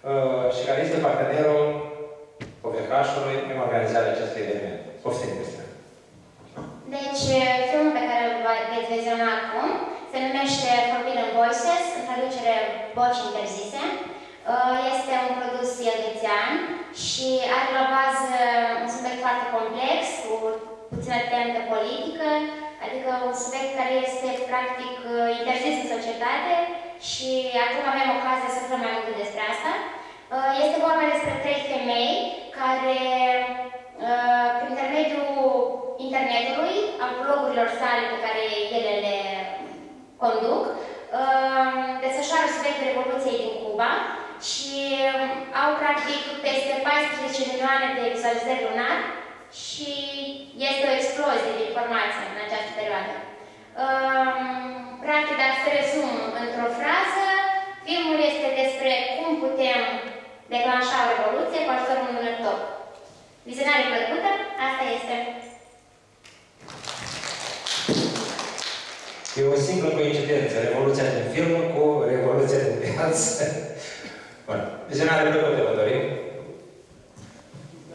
și care este partenerul Povehrașului în organizarea acestui eveniment. Poftim, Cristian. Deci, filmul pe care îl veți viziona acum se numește Forbidden Voices, în traducere Voci interzise. Este un produs elvețian și are la bază un subiect foarte complex, cu puțină tentă politică, adică un subiect care este practic interzis în societate și acum avem ocazia să aflăm mai multe despre asta. Este vorba despre 3 femei care, prin intermediul internetului, al blogurilor sale pe care ele le conduc, desfășoară subiectul Revoluției din Cuba și au practic peste 14 milioane de vizualizări lunar și este o explozie de informație în această perioadă. Practic, dacă să rezum într-o frază, filmul este despre cum putem declanșa o revoluție cu ajutorul unui laptop. Vizionare plăcută, asta este. E o simplă coincidență, revoluția din film cu revoluția din viață. Bun. Vizionare plăcută, vă dorim.